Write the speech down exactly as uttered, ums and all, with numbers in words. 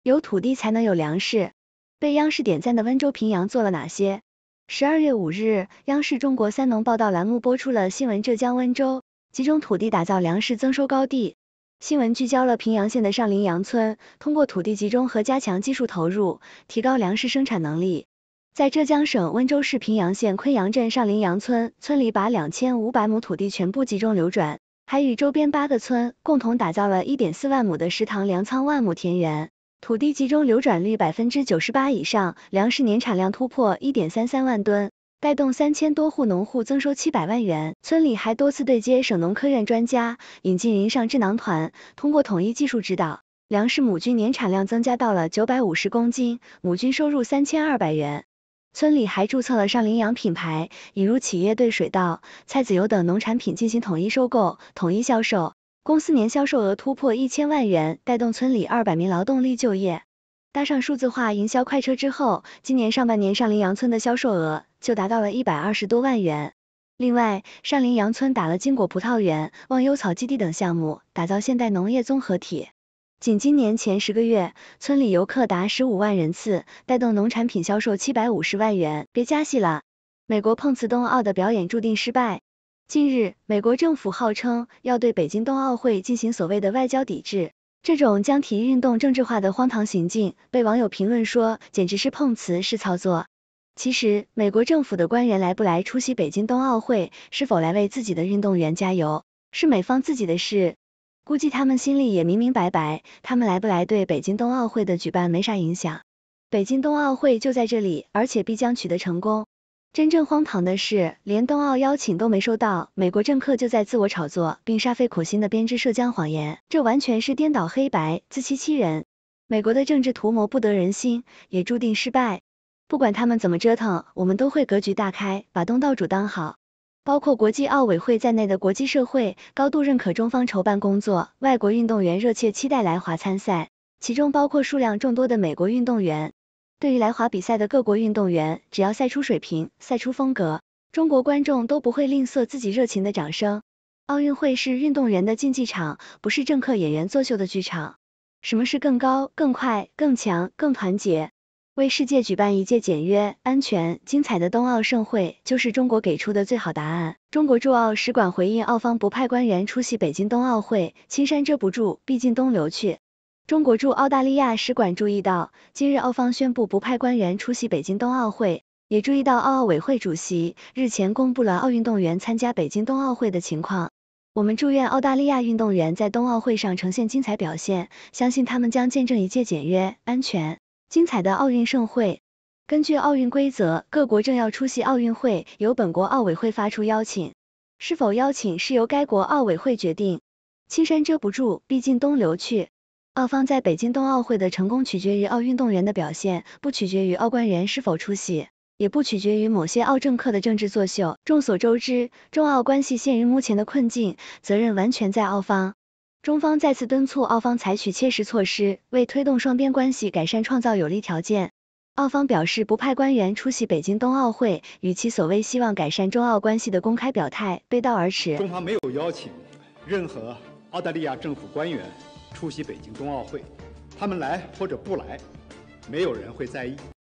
有土地才能有粮食。被央视点赞的温州平阳做了哪些？十二月五日，央视中国三农报道栏目播出了新闻浙江温州集中土地打造粮食增收高地。新闻聚焦了平阳县的上林阳村，通过土地集中和加强技术投入，提高粮食生产能力。在浙江省温州市平阳县昆阳镇上林阳村，村里把两千五百亩土地全部集中流转，还与周边八个村共同打造了 一点四万亩的食塘粮仓万亩田园，土地集中流转率 百分之九十八 以上，粮食年产量突破 一点三三万吨。带动三千多户农户增收七百万元，村里还多次对接省农科院专家，引进人上智囊团，通过统一技术指导，粮食亩均年产量增加到了九百五十公斤，亩均收入三千二百元。村里还注册了上林阳品牌，引入企业对水稻、菜籽油等农产品进行统一收购、统一销售，公司年销售额突破一千万元，带动村里二百名劳动力就业。搭上数字化营销快车之后，今年上半年上林阳村的销售额就达到了一百二十多万元。另外，上林阳村打了金果葡萄园、忘忧草基地等项目，打造现代农业综合体。仅今年前十个月，村里游客达十五万人次，带动农产品销售七百五十万元。别加戏了，美国碰瓷冬奥的表演注定失败。近日，美国政府号称要对北京冬奥会进行所谓的外交抵制。这种将体育运动政治化的荒唐行径，被网友评论说简直是碰瓷式操作。其实，美国政府的官员来不来出席北京冬奥会，是否来为自己的运动员加油，是美方自己的事。估计他们心里也明明白白，他们来不来对北京冬奥会的举办没啥影响。北京冬奥会就在这里，而且必将取得成功。真正荒唐的是，连冬奥邀请都没收到，美国政客就在自我炒作，并煞费苦心的编织涉疆谎言，这完全是颠倒黑白，自欺欺人。美国的政治图谋不得人心，也注定失败。不管他们怎么折腾，我们都会格局大开，把东道主当好。包括国际奥委会在内的国际社会高度认可中方筹办工作，外国运动员热切期待来华参赛，其中包括数量众多的美国运动员。对于来华比赛的各国运动员，只要赛出水平、赛出风格，中国观众都不会吝啬自己热情的掌声。奥运会是运动员的竞技场，不是政客演员作秀的剧场。什么是更高、更快、更强、更团结？为世界举办一届简约、安全、精彩的冬奥盛会，就是中国给出的最好答案。中国驻澳使馆回应澳方不派官员出席北京冬奥会，青山遮不住，必进东流去。中国驻澳大利亚使馆注意到，今日澳方宣布不派官员出席北京冬奥会，也注意到奥奥委会主席日前公布了奥运动员参加北京冬奥会的情况。我们祝愿澳大利亚运动员在冬奥会上呈现精彩表现，相信他们将见证一届简约、安全、精彩的奥运盛会。根据奥运规则，各国政要出席奥运会由本国奥委会发出邀请，是否邀请是由该国奥委会决定。青山遮不住，必进东流去。澳方在北京冬奥会的成功取决于奥运动员的表现，不取决于奥官员是否出席，也不取决于某些奥政客的政治作秀。众所周知，中澳关系陷于目前的困境，责任完全在澳方。中方再次敦促澳方采取切实措施，为推动双边关系改善创造有利条件。澳方表示不派官员出席北京冬奥会，与其所谓希望改善中澳关系的公开表态背道而驰。 中方没有邀请任何澳大利亚政府官员出席北京冬奥会，他们来或者不来，没有人会在意。